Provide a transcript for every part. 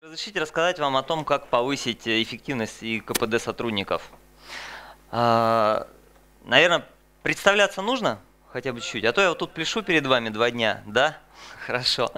Разрешите рассказать вам о том, как повысить эффективность и КПД сотрудников. Наверное, представляться нужно хотя бы чуть-чуть, а то я вот тут пляшу перед вами 2 дня, да? Хорошо.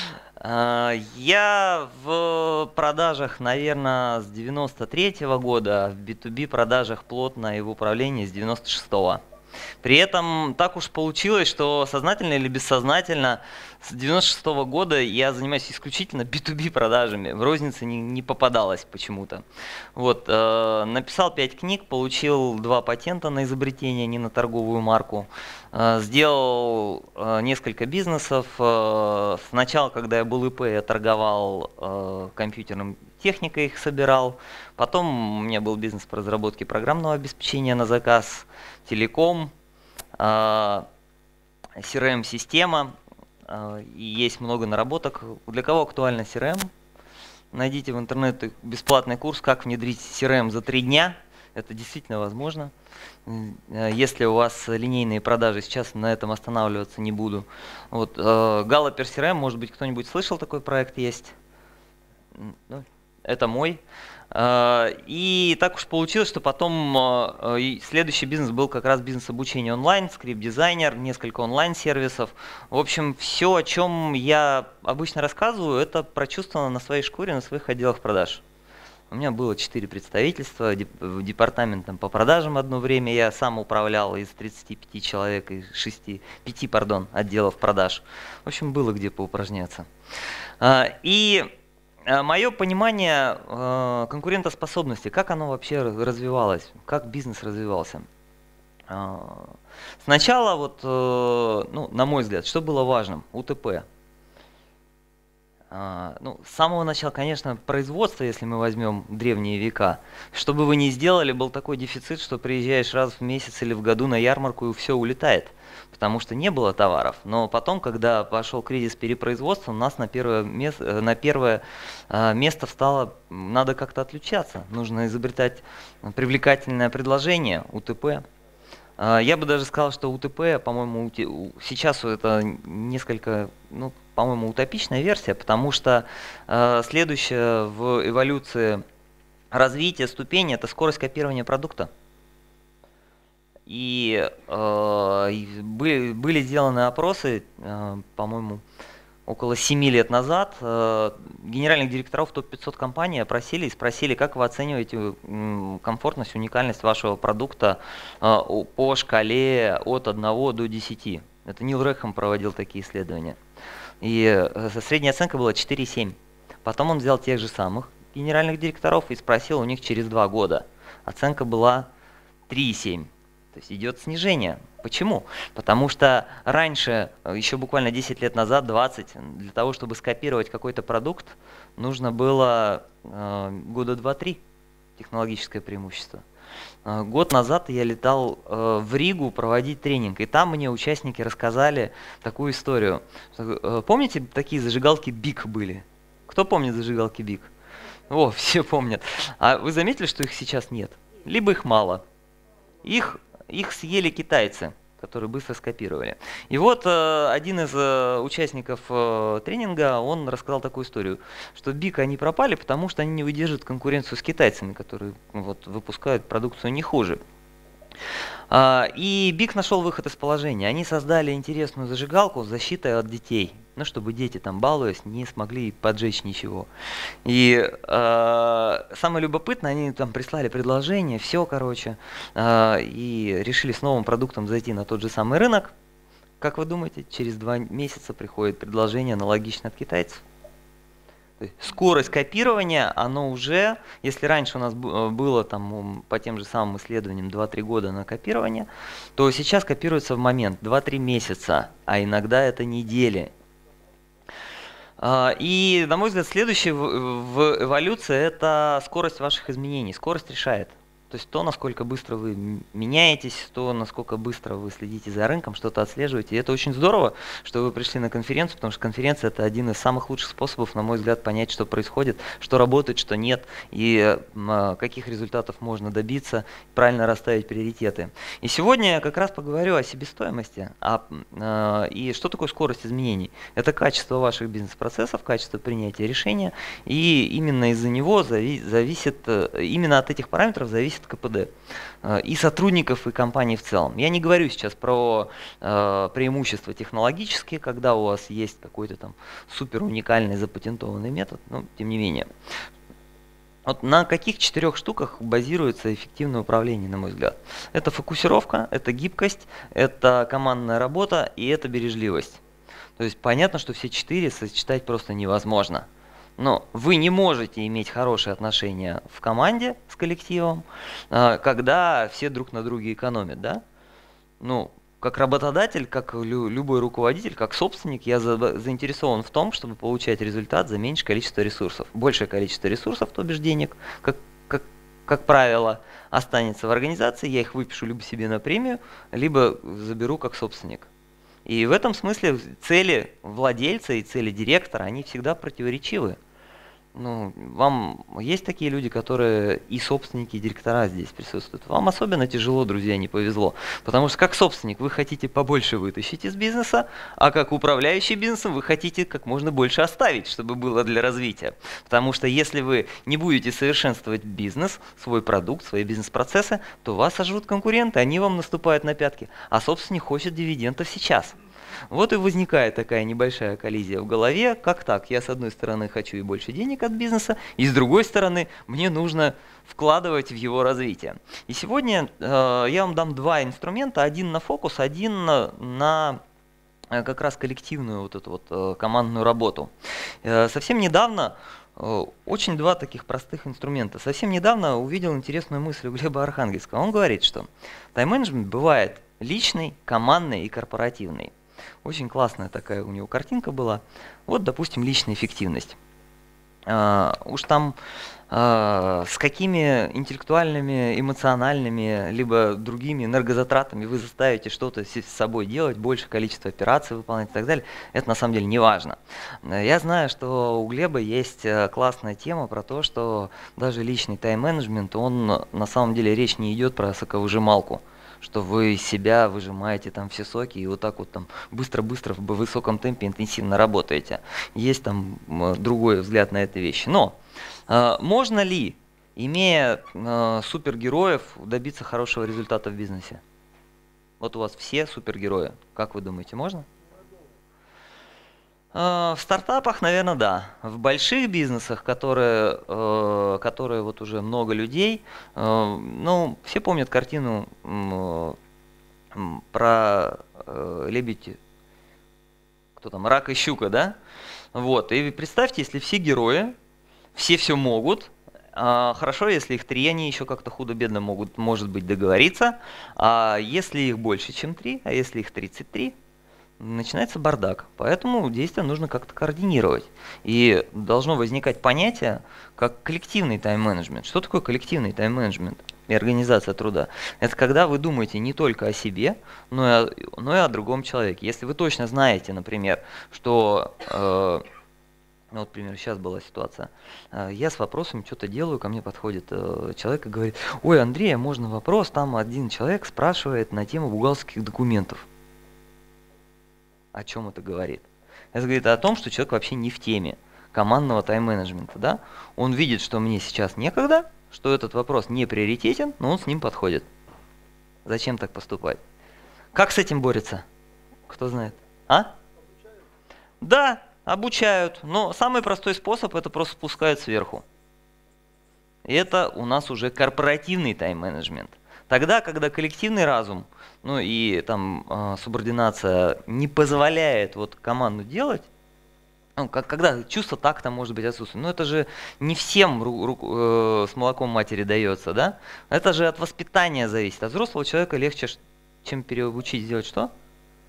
Я в продажах, наверное, с 93-го года, в B2B продажах плотно и в управлении с 96-го. При этом так уж получилось, что сознательно или бессознательно с 96-го года я занимаюсь исключительно B2B продажами. В рознице не попадалось почему-то. Вот, написал 5 книг, получил 2 патента на изобретение, не на торговую марку. Сделал несколько бизнесов. Сначала, когда я был ИП, я торговал компьютерным техникой, их собирал. Потом у меня был бизнес по разработке программного обеспечения на заказ, телеком, CRM-система. И есть много наработок. Для кого актуально CRM? Найдите в интернете бесплатный курс «Как внедрить CRM за 3 дня». Это действительно возможно. Если у вас линейные продажи, сейчас на этом останавливаться не буду. Вот, Galluper CRM, может быть, кто-нибудь слышал, такой проект есть? Это мой. И так уж получилось, что потом следующий бизнес был как раз бизнес обучения онлайн, скрипт-дизайнер, несколько онлайн-сервисов. В общем, все, о чем я обычно рассказываю, это прочувствовано на своей шкуре, на своих отделах продаж. У меня было 4 представительства, департаментом по продажам одно время я сам управлял из 35 человек, из 5 отделов продаж. В общем, было где поупражняться. И мое понимание конкурентоспособности, как оно вообще развивалось, как бизнес развивался. Сначала, вот, на мой взгляд, что было важным? УТП. С самого начала, конечно, производство, если мы возьмем древние века, что бы вы ни сделали, был такой дефицит, что приезжаешь раз в месяц или в году на ярмарку и все улетает, потому что не было товаров. Но потом, когда пошел кризис перепроизводства, у нас на первое место встало, надо как-то отличаться, нужно изобретать привлекательное предложение, УТП. Я бы даже сказал, что УТП, по-моему, сейчас это несколько, по-моему, утопичная версия, потому что следующая в эволюции развития ступени – это скорость копирования продукта. И были сделаны опросы, по-моему, около 7 лет назад. Генеральных директоров топ-500 компаний опросили и спросили, как вы оцениваете комфортность, уникальность вашего продукта по шкале от 1 до 10. Это Нил Рэхэм проводил такие исследования. И средняя оценка была 4,7. Потом он взял тех же самых генеральных директоров и спросил у них через 2 года. Оценка была 3,7. То есть идет снижение. Почему? Потому что раньше, еще буквально 10 лет назад, 20, для того, чтобы скопировать какой-то продукт, нужно было года 2-3, технологическое преимущество. Год назад я летал в Ригу проводить тренинг, и там мне участники рассказали такую историю. Помните, такие зажигалки Биг были? Кто помнит зажигалки Биг? О, все помнят. А вы заметили, что их сейчас нет? Либо их мало. Их съели китайцы, которые быстро скопировали. И вот один из участников тренинга, он рассказал такую историю, что Биг они пропали, потому что они не выдерживают конкуренцию с китайцами, которые выпускают продукцию не хуже. И Биг нашел выход из положения. Они создали интересную зажигалку с защитой от детей. Чтобы дети там, балуясь, не смогли поджечь ничего. И самое любопытное, они там прислали предложение, все, короче, и решили с новым продуктом зайти на тот же самый рынок. Как вы думаете, через 2 месяца приходит предложение аналогичное от китайцев? Скорость копирования, оно уже, если раньше у нас было там, по тем же самым исследованиям 2-3 года на копирование, то сейчас копируется в момент 2-3 месяца, а иногда это недели. И, на мой взгляд, следующее в эволюции – это скорость ваших изменений. Скорость решает. То есть то, насколько быстро вы меняетесь, то, насколько быстро вы следите за рынком, что-то отслеживаете. И это очень здорово, что вы пришли на конференцию, потому что конференция – это один из самых лучших способов, на мой взгляд, понять, что происходит, что работает, что нет, и каких результатов можно добиться, правильно расставить приоритеты. И сегодня я как раз поговорю о себестоимости. И что такое скорость изменений? Это качество ваших бизнес-процессов, качество принятия решения, и именно из-за него именно от этих параметров зависит КПД и сотрудников, и компаний в целом. Я не говорю сейчас про преимущества технологические, когда у вас есть какой-то там супер уникальный запатентованный метод, но тем не менее. Вот на каких 4 штуках базируется эффективное управление, на мой взгляд? Это фокусировка, это гибкость, это командная работа и это бережливость. То есть понятно, что все 4 сочетать просто невозможно. Но вы не можете иметь хорошие отношения в команде с коллективом, когда все друг на друге экономят, да? Ну, как работодатель, как любой руководитель, как собственник, я заинтересован в том, чтобы получать результат за меньшее количество ресурсов. Большее количество ресурсов, то бишь денег, как правило, останется в организации, я их выпишу либо себе на премию, либо заберу как собственник. И в этом смысле цели владельца и цели директора, они всегда противоречивы. Ну, вам есть такие люди, которые и собственники, и директора здесь присутствуют. Вам особенно тяжело, друзья, не повезло. Потому что как собственник вы хотите побольше вытащить из бизнеса, а как управляющий бизнесом вы хотите как можно больше оставить, чтобы было для развития. Потому что если вы не будете совершенствовать бизнес, свой продукт, свои бизнес-процессы, то вас сожрут конкуренты, они вам наступают на пятки, а собственник хочет дивидендов сейчас. Вот и возникает такая небольшая коллизия в голове. Как так? Я с одной стороны хочу и больше денег от бизнеса, и с другой стороны мне нужно вкладывать в его развитие. И сегодня я вам дам 2 инструмента. Один на фокус, один на как раз коллективную вот эту вот командную работу. Совсем недавно очень 2 таких простых инструмента. Совсем недавно увидел интересную мысль у Глеба Архангельского. Он говорит, что тайм-менеджмент бывает личный, командный и корпоративный. Очень классная такая у него картинка была. Вот, допустим, личная эффективность. Уж там с какими интеллектуальными, эмоциональными, либо другими энергозатратами вы заставите что-то с собой делать, большее количество операций выполнять и так далее, это на самом деле не важно. Я знаю, что у Глеба есть классная тема про то, что даже личный тайм-менеджмент, он на самом деле речь не идет про соковыжималку, что вы из себя выжимаете там все соки и вот так вот там быстро-быстро в высоком темпе интенсивно работаете. Есть там другой взгляд на эти вещи. Но можно ли, имея супергероев, добиться хорошего результата в бизнесе? Вот у вас все супергерои. Как вы думаете, можно? В стартапах, наверное, да. В больших бизнесах, которые вот уже много людей, ну, все помнят картину про лебедь, кто там, рак и щука, да? Вот, и представьте, если все герои, все могут, хорошо, если их 3, они еще как-то худо-бедно могут, может быть, договориться, а если их больше, чем 3, а если их 33, начинается бардак. Поэтому действия нужно как-то координировать. И должно возникать понятие, как коллективный тайм-менеджмент. Что такое коллективный тайм-менеджмент и организация труда? Это когда вы думаете не только о себе, но и о другом человеке. Если вы точно знаете, например, что... Вот, например, сейчас была ситуация. Я с вопросом что-то делаю, ко мне подходит человек и говорит: ой, Андрей, а можно вопрос? Там один человек спрашивает на тему бухгалтерских документов. О чем это говорит? Это говорит о том, что человек вообще не в теме командного тайм-менеджмента. Да? Он видит, что мне сейчас некогда, что этот вопрос не приоритетен, но он с ним подходит. Зачем так поступать? Как с этим борется? Кто знает? А? Да, обучают, но самый простой способ — это просто спускают сверху. И это у нас уже корпоративный тайм-менеджмент. Тогда, когда коллективный разум, ну и там субординация не позволяет вот команду делать, ну, когда чувство такта может быть отсутствует, но это же не всем с молоком матери дается, да? Это же от воспитания зависит. От взрослого человека легче, чем переучить сделать что?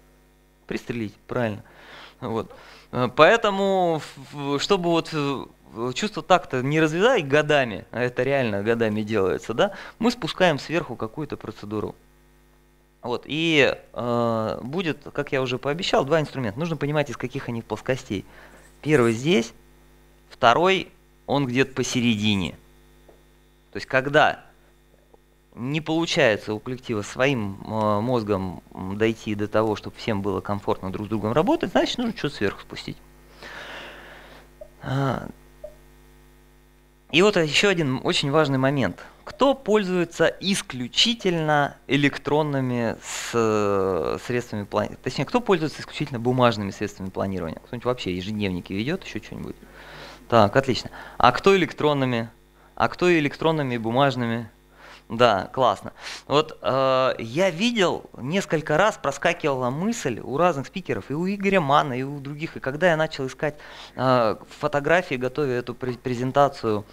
Пристрелить, правильно. Вот. Поэтому, чтобы вот чувство такта не развивай годами, а это реально годами делается, да, мы спускаем сверху какую-то процедуру. Вот, и будет, как я уже пообещал, два инструмента. Нужно понимать, из каких они плоскостей. Первый здесь, второй, он где-то посередине. То есть, когда не получается у коллектива своим мозгом дойти до того, чтобы всем было комфортно друг с другом работать, значит, нужно что-то сверху спустить. И вот еще один очень важный момент. Кто пользуется исключительно электронными средствами планирования? Точнее, кто пользуется исключительно бумажными средствами планирования? Кто-нибудь вообще ежедневники ведет, еще что-нибудь? Так, отлично. А кто электронными? А кто электронными и бумажными? Да, классно. Вот я видел, несколько раз проскакивала мысль у разных спикеров, и у Игоря Манна, и у других. И когда я начал искать фотографии, готовя эту презентацию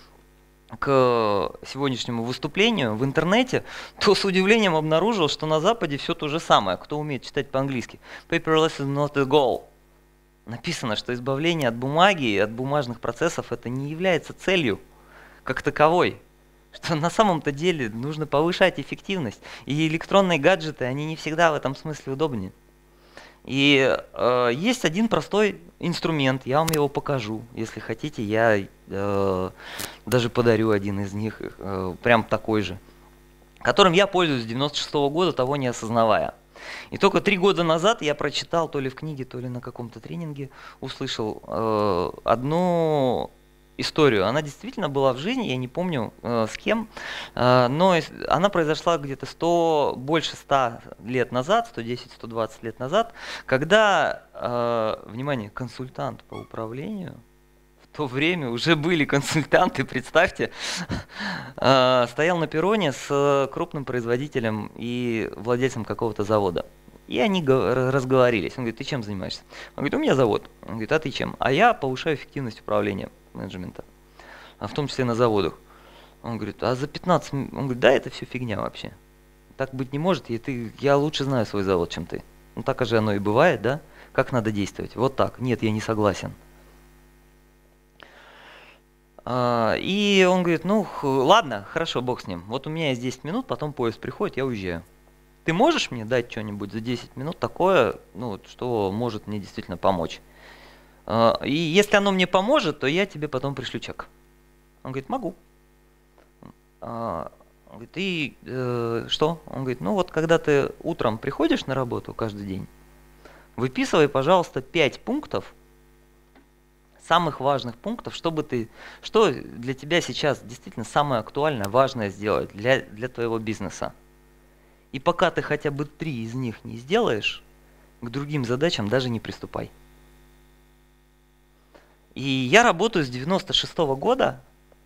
к сегодняшнему выступлению в интернете, то с удивлением обнаружил, что на Западе все то же самое. Кто умеет читать по-английски? Paperless is not a goal. Написано, что избавление от бумаги и от бумажных процессов это не является целью как таковой. Что на самом-то деле нужно повышать эффективность. И электронные гаджеты, они не всегда в этом смысле удобнее. И есть один простой инструмент, я вам его покажу. Если хотите, я даже подарю один из них, прям такой же, которым я пользуюсь с 96-го года, того не осознавая. И только 3 года назад я прочитал, то ли в книге, то ли на каком-то тренинге, услышал одну историю. Она действительно была в жизни, я не помню с кем, но она произошла где-то больше 100 лет назад, 110-120 лет назад, когда, внимание, консультант по управлению, в то время уже были консультанты, представьте, стоял на перроне с крупным производителем и владельцем какого-то завода. И они разговорились. Он говорит, ты чем занимаешься? Он говорит, у меня завод. Он говорит, а ты чем? А я повышаю эффективность управления, менеджмента, в том числе на заводах. Он говорит, а за 15 минут? Он говорит, да, это все фигня вообще. Так быть не может, я лучше знаю свой завод, чем ты. Ну так же оно и бывает, да? Как надо действовать? Вот так. Нет, я не согласен. И он говорит, ну ладно, хорошо, бог с ним. Вот у меня есть 10 минут, потом поезд приходит, я уезжаю. Ты можешь мне дать что-нибудь за 10 минут такое, ну, что может мне действительно помочь? И если оно мне поможет, то я тебе потом пришлю чек. Он говорит, могу. Он говорит, и что? Он говорит, ну вот когда ты утром приходишь на работу каждый день, выписывай, пожалуйста, 5 пунктов, самых важных пунктов, что для тебя сейчас действительно самое актуальное, важное сделать для твоего бизнеса. И пока ты хотя бы 3 из них не сделаешь, к другим задачам даже не приступай. И я работаю с 96-го года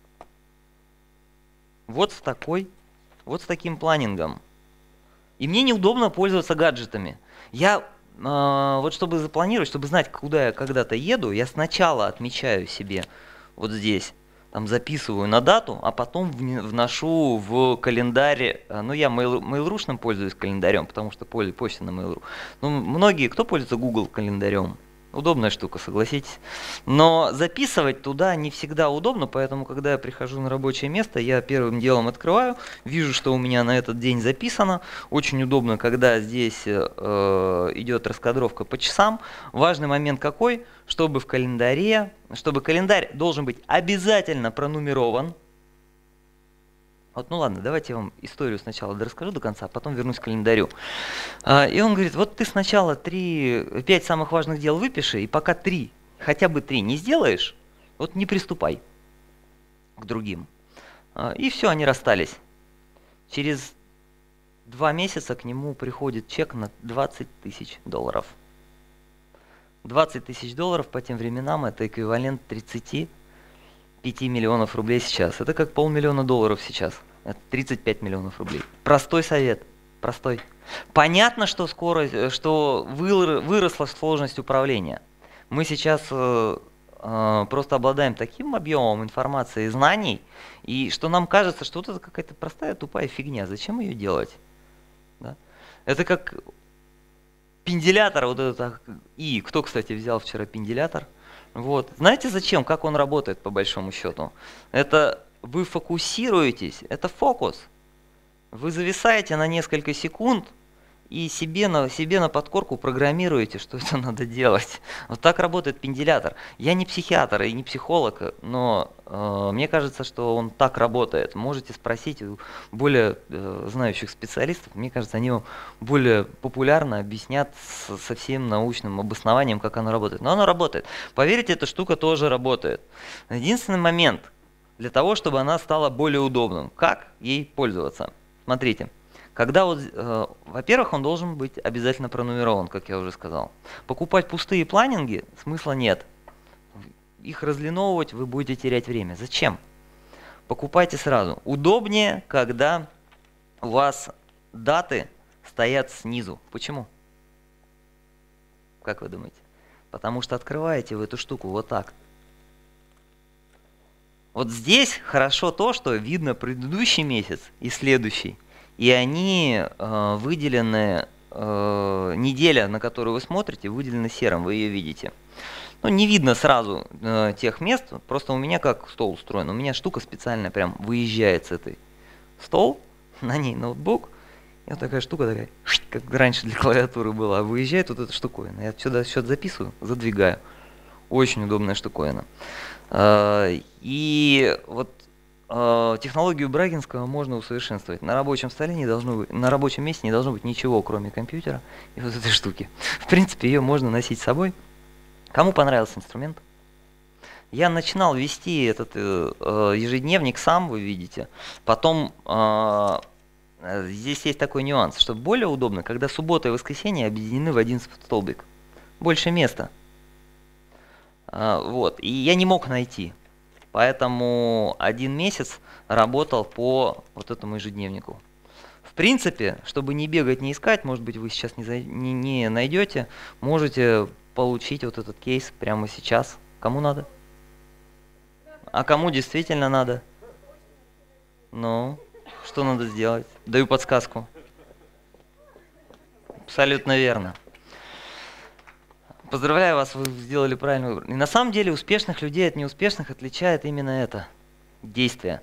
вот с таким планингом. И мне неудобно пользоваться гаджетами. Вот чтобы запланировать, чтобы знать, куда я когда-то еду, я сначала отмечаю себе вот здесь, там записываю на дату, а потом вношу в календарь. Ну, я Mail.ru-шным пользуюсь календарем, потому что почта на Mail.ru. Ну, многие, кто пользуется Google календарем? Удобная штука, согласитесь. Но записывать туда не всегда удобно, поэтому, когда я прихожу на рабочее место, я первым делом открываю, вижу, что у меня на этот день записано. Очень удобно, когда здесь идет раскадровка по часам. Важный момент какой? Чтобы календарь должен быть обязательно пронумерован. Вот, ну ладно, давайте я вам историю сначала расскажу до конца, а потом вернусь к календарю. И он говорит, вот ты сначала 5 самых важных дел выпиши, и пока хотя бы 3 не сделаешь, вот не приступай к другим. И все, они расстались. Через 2 месяца к нему приходит чек на $20 тысяч. 20 тысяч долларов по тем временам это эквивалент 35 миллионов рублей сейчас. Это как $500 000 сейчас. Это 35 миллионов рублей. Простой совет. Простой. Понятно, что выросла сложность управления. Мы сейчас просто обладаем таким объемом информации и знаний, и что нам кажется, что вот это какая-то простая тупая фигня. Зачем ее делать? Да? Это как пенделятор. Вот этот, и кто, кстати, взял вчера пенделятор? Вот. Знаете зачем? Как он работает по большому счету? Это вы фокусируетесь, это фокус. Вы зависаете на несколько секунд и себе на подкорку программируете, что это надо делать. Вот так работает пенделятор. Я не психиатр и не психолог, но мне кажется, что он так работает. Можете спросить у более знающих специалистов. Мне кажется, они вам более популярно объяснят со всем научным обоснованием, как оно работает. Но оно работает. Поверьте, эта штука тоже работает. Единственный момент для того, чтобы она стала более удобным. Как ей пользоваться? Смотрите. Когда вот, во-первых, он должен быть обязательно пронумерован, как я уже сказал. Покупать пустые планинги смысла нет. Их разлиновывать вы будете терять время. Зачем? Покупайте сразу. Удобнее, когда у вас даты стоят снизу. Почему? Как вы думаете? Потому что открываете вы эту штуку вот так. Вот здесь хорошо то, что видно предыдущий месяц и следующий. И они выделены, неделя, на которую вы смотрите, выделена серым, вы ее видите. Ну, не видно сразу тех мест, просто у меня как стол устроен. У меня штука специальная прям выезжает с этой. Стол, на ней ноутбук, и вот такая штука, такая, как раньше для клавиатуры была, выезжает вот эта штуковина. Я сюда счет записываю, задвигаю. Очень удобная штуковина. И вот технологию Брагинского можно усовершенствовать. На рабочем столе не должно быть, на рабочем месте не должно быть ничего, кроме компьютера и вот этой штуки. В принципе, ее можно носить с собой. Кому понравился инструмент? Я начинал вести этот ежедневник сам, вы видите. Потом здесь есть такой нюанс, что более удобно, когда суббота и воскресенье объединены в один столбик. Больше места. Вот. И я не мог найти. Поэтому 1 месяц работал по вот этому ежедневнику. В принципе, чтобы не бегать, не искать, может быть, вы сейчас не найдете, можете получить вот этот кейс прямо сейчас. Кому надо? А кому действительно надо? Ну, что надо сделать? Даю подсказку. Абсолютно верно. Поздравляю вас, вы сделали правильный выбор. И на самом деле успешных людей от неуспешных отличает именно это действие.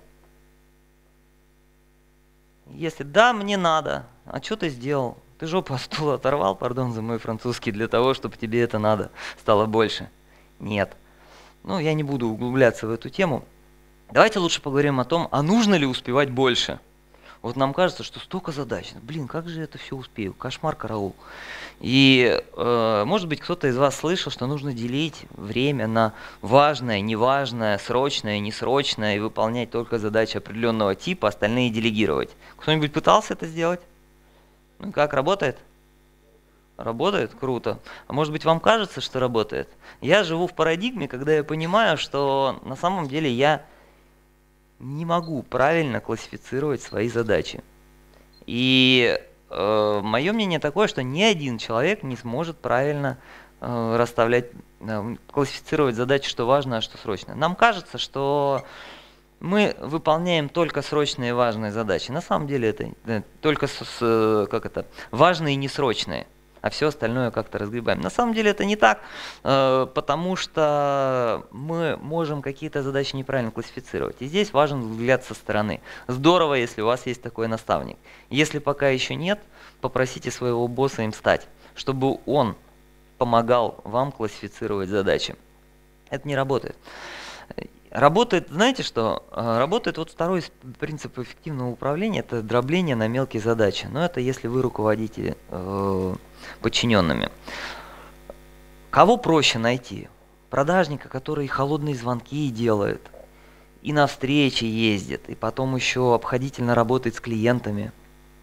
Если да, мне надо, а что ты сделал? Ты жопу от стула оторвал, пардон за мой французский, для того, чтобы тебе это надо стало больше? Нет. Ну, я не буду углубляться в эту тему. Давайте лучше поговорим о том, а нужно ли успевать больше. Вот нам кажется, что столько задач. Блин, как же я это все успею? Кошмар, караул. И, может быть, кто-то из вас слышал, что нужно делить время на важное, неважное, срочное, несрочное, и выполнять только задачи определенного типа, остальные делегировать. Кто-нибудь пытался это сделать? Ну как, работает? Работает? Круто. А может быть, вам кажется, что работает? Я живу в парадигме, когда я понимаю, что на самом деле я не могу правильно классифицировать свои задачи. И мое мнение такое, что ни один человек не сможет правильно расставлять, классифицировать задачи, что важно, а что срочно. Нам кажется, что мы выполняем только срочные и важные задачи. На самом деле это только важные и несрочные, а все остальное как-то разгребаем. На самом деле это не так, потому что мы можем какие-то задачи неправильно классифицировать. И здесь важен взгляд со стороны. Здорово, если у вас есть такой наставник. Если пока еще нет, попросите своего босса им стать, чтобы он помогал вам классифицировать задачи. Это не работает. Работает, знаете что? Работает вот второй принцип эффективного управления, это дробление на мелкие задачи. Но это если вы руководите подчиненными. Кого проще найти? Продажника, который холодные звонки делает, и на встречи ездит, и потом еще обходительно работает с клиентами.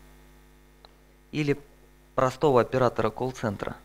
Или простого оператора колл-центра?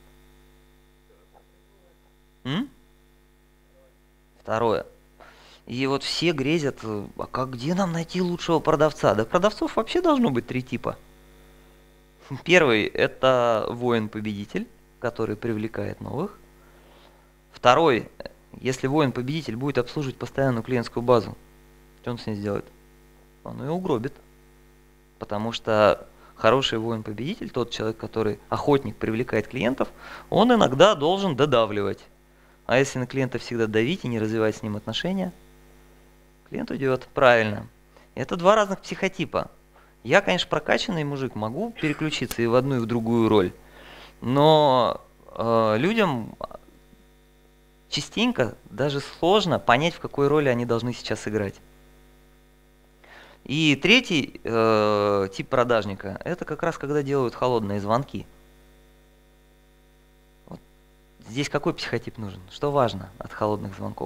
Второе. И вот все грезят, а где нам найти лучшего продавца? Да продавцов вообще должно быть 3 типа. Первый – это воин-победитель, который привлекает новых. Второй – если воин-победитель будет обслуживать постоянную клиентскую базу, что он с ней сделает? Он ее угробит. Потому что хороший воин-победитель, тот человек, который охотник, привлекает клиентов, он иногда должен додавливать. А если на клиента всегда давить и не развивать с ним отношения, клиент уйдет. Правильно. Это два разных психотипа. Я, конечно, прокачанный мужик, могу переключиться и в одну, и в другую роль. Но людям частенько даже сложно понять, в какой роли они должны сейчас играть. И третий тип продажника, это как раз когда делают холодные звонки. Вот здесь какой психотип нужен? Что важно от холодных звонков?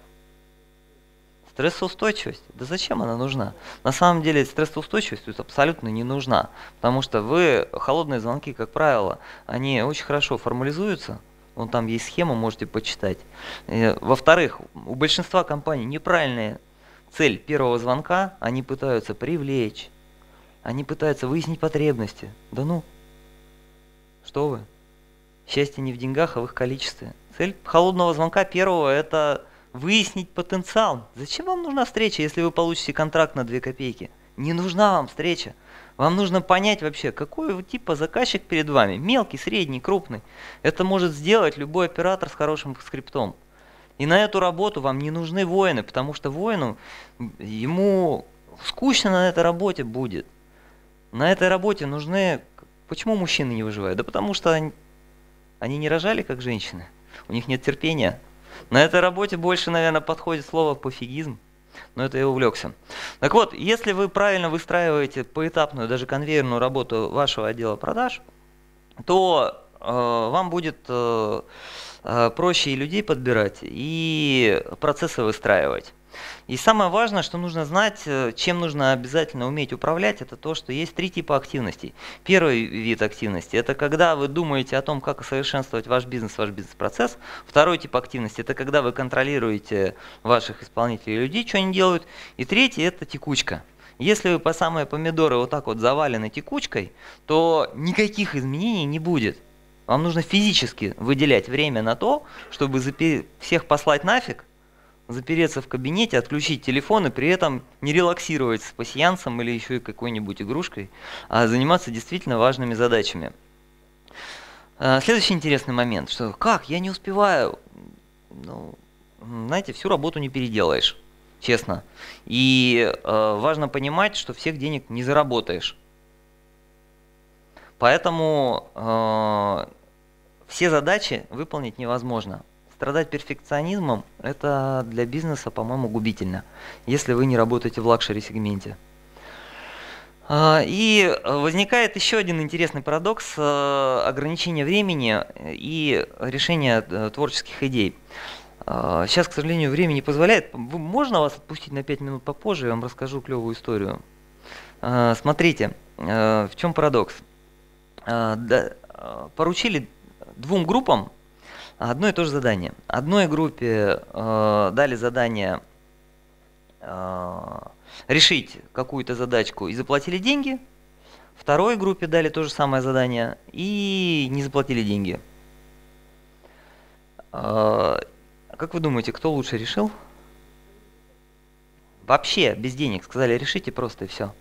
Стрессоустойчивость? Да зачем она нужна? На самом деле стрессоустойчивость тут абсолютно не нужна, потому что холодные звонки, как правило, они очень хорошо формализуются. Вон там есть схема, можете почитать. Во-вторых, у большинства компаний неправильная цель первого звонка, они пытаются привлечь, они пытаются выяснить потребности. Да ну, что вы? Счастье не в деньгах, а в их количестве. Цель холодного звонка первого – это выяснить потенциал. Зачем вам нужна встреча, если вы получите контракт на 2 копейки? Не нужна вам встреча. Вам нужно понять вообще, какой типа заказчик перед вами. Мелкий, средний, крупный. Это может сделать любой оператор с хорошим скриптом. И на эту работу вам не нужны воины, потому что воину, ему скучно на этой работе будет. На этой работе нужны... Почему мужчины не выживают? Да потому что они не рожали, как женщины. У них нет терпения. На этой работе больше, наверное, подходит слово пофигизм. Но это я увлекся. Так вот, если вы правильно выстраиваете поэтапную, даже конвейерную работу вашего отдела продаж, то вам будет проще и людей подбирать, и процессы выстраивать. И самое важное, что нужно знать, чем нужно обязательно уметь управлять, это то, что есть 3 типа активностей. Первый вид активности – это когда вы думаете о том, как усовершенствовать ваш бизнес-процесс. Второй тип активности – это когда вы контролируете ваших исполнителей и людей, что они делают. И третий – это текучка. Если вы по самые помидоры вот так вот завалены текучкой, то никаких изменений не будет. Вам нужно физически выделять время на то, чтобы всех послать нафиг, запереться в кабинете, отключить телефон и при этом не релаксировать с пасьянсом или еще и какой-нибудь игрушкой, а заниматься действительно важными задачами. Следующий интересный момент, что как, я не успеваю, ну, знаете, всю работу не переделаешь, честно. И важно понимать, что всех денег не заработаешь. Поэтому все задачи выполнить невозможно. Страдать перфекционизмом – это для бизнеса, по-моему, губительно, если вы не работаете в лакшери-сегменте. И возникает еще один интересный парадокс ограничения времени и решения творческих идей. Сейчас, к сожалению, время не позволяет. Можно вас отпустить на 5 минут попозже, я вам расскажу клевую историю. Смотрите, в чем парадокс. Поручили 2 группам одно и то же задание. Одной группе дали задание решить какую-то задачку и заплатили деньги. Второй группе дали то же самое задание и не заплатили деньги. Как вы думаете, кто лучше решил? Вообще, без денег. Сказали, решите просто и все.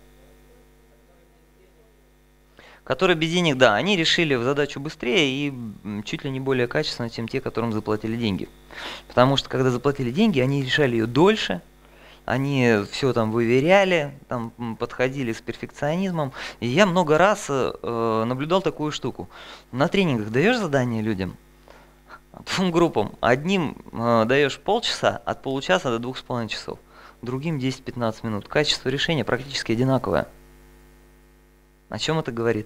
Которые без денег, да, они решили задачу быстрее и чуть ли не более качественно, чем те, которым заплатили деньги. Потому что, когда заплатили деньги, они решали ее дольше, они все там выверяли, там подходили с перфекционизмом. И я много раз наблюдал такую штуку. На тренингах даешь задание людям, 2 группам. Одним даешь полчаса, от получаса до 2,5 часов. Другим 10-15 минут. Качество решения практически одинаковое. О чем это говорит?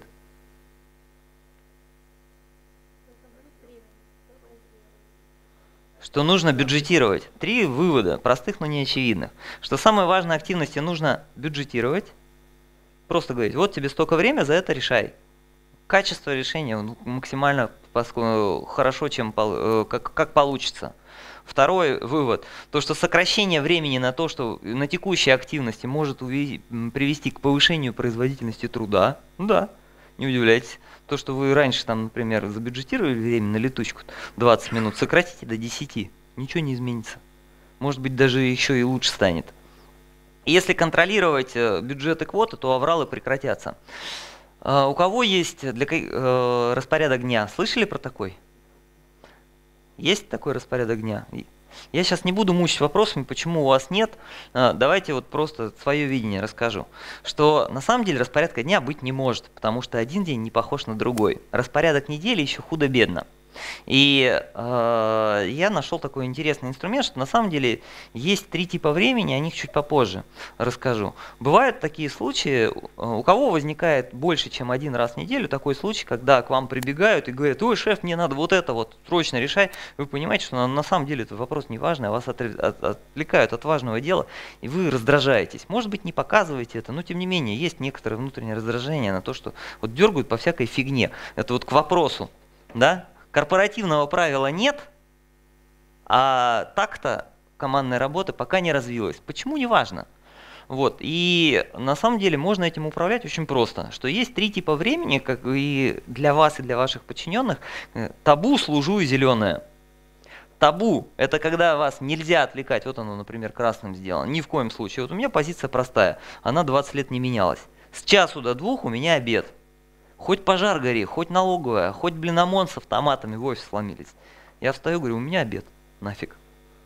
Что нужно бюджетировать. 3 вывода, простых, но не очевидных. Что самые важные активности нужно бюджетировать. Просто говорить, вот тебе столько времени, за это решай. Качество решения максимально хорошо, как получится. Второй вывод, то что сокращение времени на то, что на текущей активности может привести к повышению производительности труда. Ну да, не удивляйтесь. То, что вы раньше, там, например, забюджетировали время на летучку 20 минут, сократите до 10, ничего не изменится. Может быть, даже еще и лучше станет. И если контролировать бюджет и квоты, то авралы прекратятся. У кого есть распорядок дня? Слышали про такой? Есть такой распорядок дня? Я сейчас не буду мучить вопросами, почему у вас нет. Давайте вот просто свое видение расскажу. Что на самом деле распорядка дня быть не может, потому что один день не похож на другой. Распорядок недели еще худо-бедно. И я нашел такой интересный инструмент, что на самом деле есть 3 типа времени, о них чуть попозже расскажу. Бывают такие случаи, у кого возникает больше, чем один раз в неделю, такой случай, когда к вам прибегают и говорят: ой, шеф, мне надо вот это вот срочно решай. Вы понимаете, что на самом деле этот вопрос не важный, а вас отвлекают от важного дела, и вы раздражаетесь. Может быть, не показываете это, но тем не менее есть некоторое внутреннее раздражение на то, что вот дергают по всякой фигне. Это вот к вопросу, да? Корпоративного правила нет, а так-то командной работы пока не развилось. Почему, не важно. Вот. И на самом деле можно этим управлять очень просто, что есть 3 типа времени, как и для вас, и для ваших подчиненных. Табу, служу и зеленое. Табу – это когда вас нельзя отвлекать, вот оно, например, красным сделано, ни в коем случае. Вот у меня позиция простая, она 20 лет не менялась. С часу до 2 у меня обед. Хоть пожар гори, хоть налоговая, хоть, блин, ОМОН с автоматами в офис сломились. Я встаю, говорю: у меня обед, нафиг.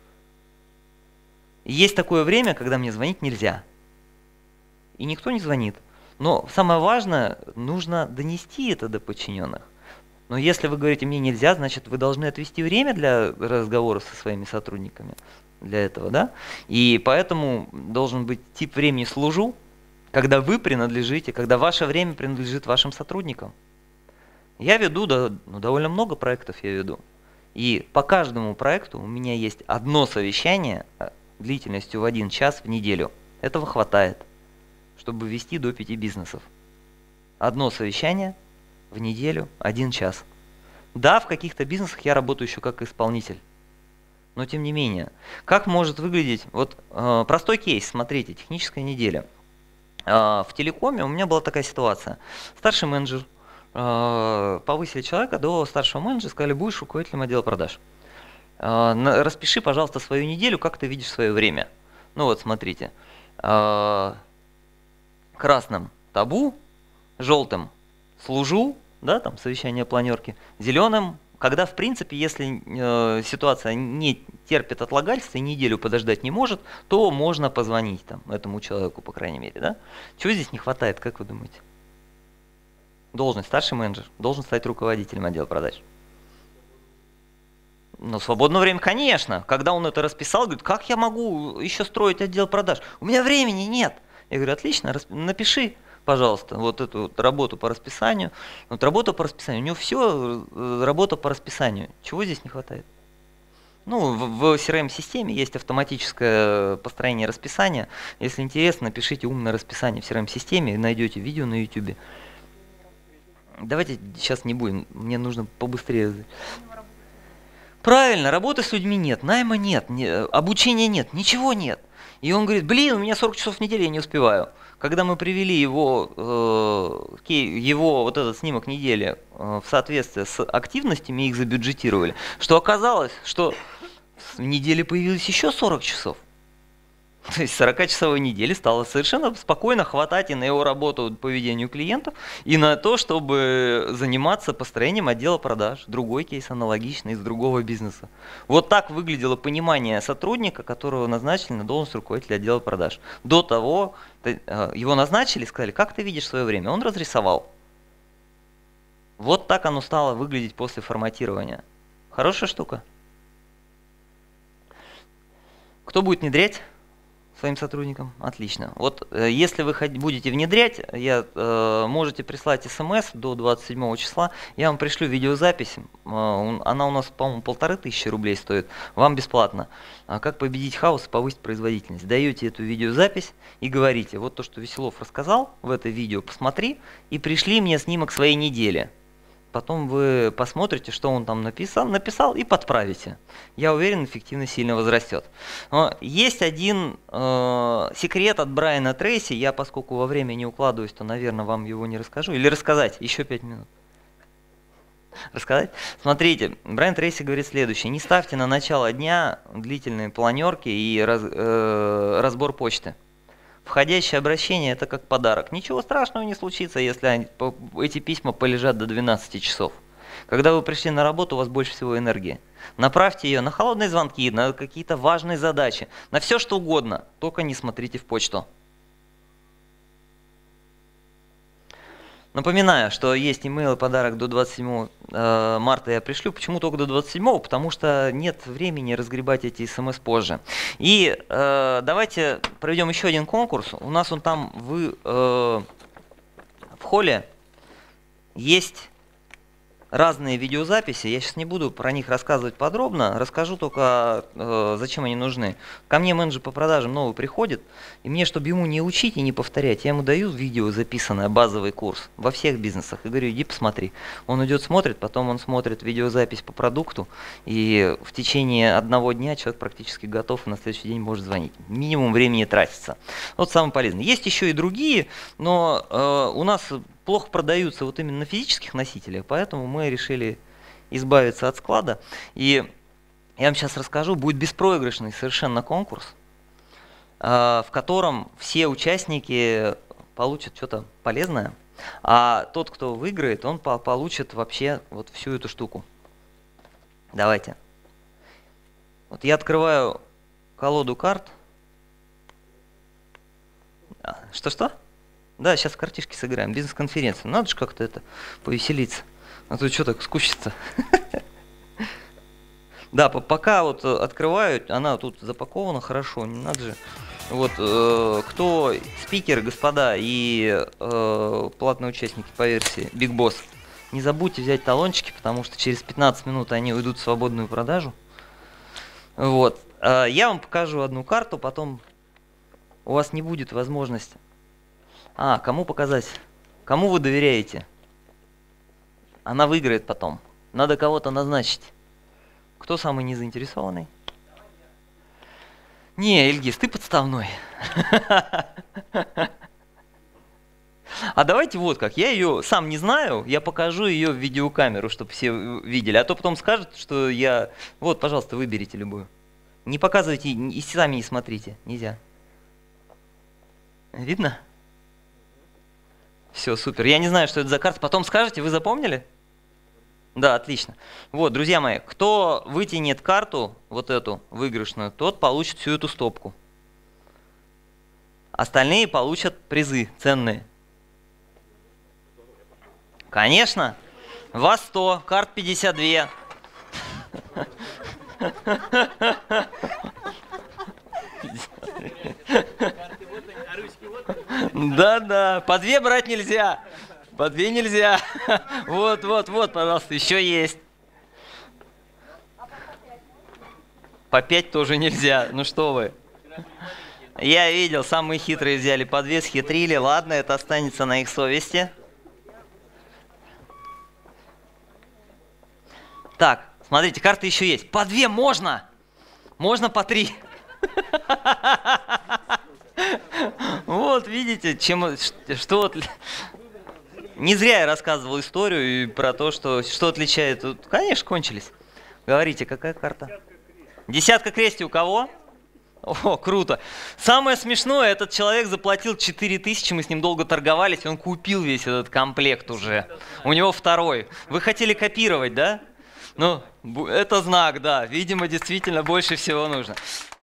И есть такое время, когда мне звонить нельзя. И никто не звонит. Но самое важное, нужно донести это до подчиненных. Но если вы говорите: мне нельзя, значит, вы должны отвести время для разговоров со своими сотрудниками. Для этого, да? И поэтому должен быть тип времени «служу», когда вы принадлежите, когда ваше время принадлежит вашим сотрудникам. Я веду довольно много проектов, я веду. И по каждому проекту у меня есть одно совещание длительностью в 1 час в неделю. Этого хватает, чтобы вести до 5 бизнесов. Одно совещание в неделю, 1 час. Да, в каких-то бизнесах я работаю еще как исполнитель. Но тем не менее, как может выглядеть, вот простой кейс, смотрите, техническая неделя. В телекоме у меня была такая ситуация. Старший менеджер, повысили человека до старшего менеджера, сказали: будешь руководителем отдела продаж. Распиши, пожалуйста, свою неделю, как ты видишь свое время. Ну вот, смотрите. Красным табу, желтым служу, да, там совещание планерки, зеленым, когда, в принципе, если ситуация не терпит отлагательства и неделю подождать не может, то можно позвонить там, этому человеку, по крайней мере. Да? Чего здесь не хватает, как вы думаете? Должность старший менеджер должен стать руководителем отдела продаж. Но свободное время, конечно. Когда он это расписал, говорит: как я могу еще строить отдел продаж? У меня времени нет. Я говорю: отлично, напиши, пожалуйста, вот эту вот работу по расписанию. Вот работа по расписанию, у него все работа по расписанию. Чего здесь не хватает? Ну, в CRM-системе есть автоматическое построение расписания. Если интересно, напишите умное расписание в CRM-системе, найдете видео на YouTube. Давайте сейчас не будем, мне нужно побыстрее. Правильно, работы с людьми нет, найма нет, обучения нет, ничего нет. И он говорит: блин, у меня 40 часов в неделю, я не успеваю. Когда мы привели его вот этот снимок недели в соответствие с активностями, их забюджетировали, что оказалось, что в неделе появилось еще 40 часов. То есть 40-часовой недели стало совершенно спокойно хватать и на его работу по ведению клиентов, и на то, чтобы заниматься построением отдела продаж. Другой кейс аналогичный из другого бизнеса. Вот так выглядело понимание сотрудника, которого назначили на должность руководителя отдела продаж. До того его назначили, сказали: как ты видишь свое время? Он разрисовал. Вот так оно стало выглядеть после форматирования. Хорошая штука. Кто будет внедрять своим сотрудникам? Отлично. Вот если вы будете внедрять, можете прислать смс до 27 числа, я вам пришлю видеозапись, она у нас, по-моему, 1500 рублей стоит, вам бесплатно. Как победить хаос и повысить производительность. Даете эту видеозапись и говорите: вот то, что Веселов рассказал в это видео, посмотри и пришли мне снимок своей недели. Потом вы посмотрите, что он там написал и подправите. Я уверен, эффективность сильно возрастет. Но есть один секрет от Брайана Трейси. Я, поскольку во время не укладываюсь, то, наверное, вам его не расскажу. Или рассказать? Еще 5 минут. Рассказать? Смотрите, Брайан Трейси говорит следующее. Не ставьте на начало дня длительные планерки и разбор почты. Входящее обращение – это как подарок. Ничего страшного не случится, если эти письма полежат до 12 часов. Когда вы пришли на работу, у вас больше всего энергии. Направьте ее на холодные звонки, на какие-то важные задачи, на все что угодно, только не смотрите в почту. Напоминаю, что есть email и подарок до 27 марта я пришлю. Почему только до 27? Потому что нет времени разгребать эти смс позже. И давайте проведем еще один конкурс. У нас он там в холле есть разные видеозаписи. Я сейчас не буду про них рассказывать подробно. Расскажу только, зачем они нужны. Ко мне менеджер по продажам новый приходит, и мне, чтобы ему не учить и не повторять, я ему даю видео записанное, базовый курс во всех бизнесах. И говорю, иди посмотри. Он идет, смотрит, потом он смотрит видеозапись по продукту, и в течение одного дня человек практически готов, и на следующий день может звонить. Минимум времени тратится. Вот самое полезное. Есть еще и другие, но у нас плохо продаются вот именно на физических носителях, поэтому мы решили избавиться от склада. И я вам сейчас расскажу, будет беспроигрышный совершенно конкурс, в котором все участники получат что-то полезное, а тот, кто выиграет, он получит вообще вот всю эту штуку. Давайте. Вот я открываю колоду карт. Что-что? Да, сейчас в картишки сыграем, бизнес-конференцию. Надо же как-то это повеселиться. А то что так скучится? Да, пока вот открываю, она тут запакована хорошо, не надо же. Вот, кто спикеры, господа, и платные участники по версии Big Boss, не забудьте взять талончики, потому что через 15 минут они уйдут в свободную продажу. Вот, я вам покажу одну карту, потом у вас не будет возможности. Кому показать? Кому вы доверяете? Она выиграет потом. Надо кого-то назначить. Кто самый незаинтересованный? Не, Ильгиз, ты подставной. А давайте вот как. Я ее сам не знаю, я покажу ее в видеокамеру, чтобы все видели. А то потом скажут, что я... Вот, пожалуйста, выберите любую. Не показывайте и сами не смотрите. Нельзя. Видно? Все, супер. Я не знаю, что это за карта. Потом скажете, вы запомнили? Да, отлично. Вот, друзья мои, кто вытянет карту, вот эту выигрышную, тот получит всю эту стопку. Остальные получат призы ценные. Конечно. Вас 100, карт 52. Да-да, по 2 брать нельзя. По 2 нельзя. Вот, пожалуйста, еще есть. По 5 тоже нельзя. Ну что вы. Я видел, самые хитрые взяли по 2, схитрили. Ладно, это останется на их совести. Так, смотрите, карты еще есть. По 2 можно. Можно по 3. Вот, видите, что... Не зря я рассказывал историю и про то, что отличает... Конечно, кончились. Говорите, какая карта? Десятка крести у кого? О, круто. Самое смешное, этот человек заплатил 4000, мы с ним долго торговались, он купил весь этот комплект уже. У него второй. Вы хотели копировать, да? Ну, это знак, да. Видимо, действительно больше всего нужно.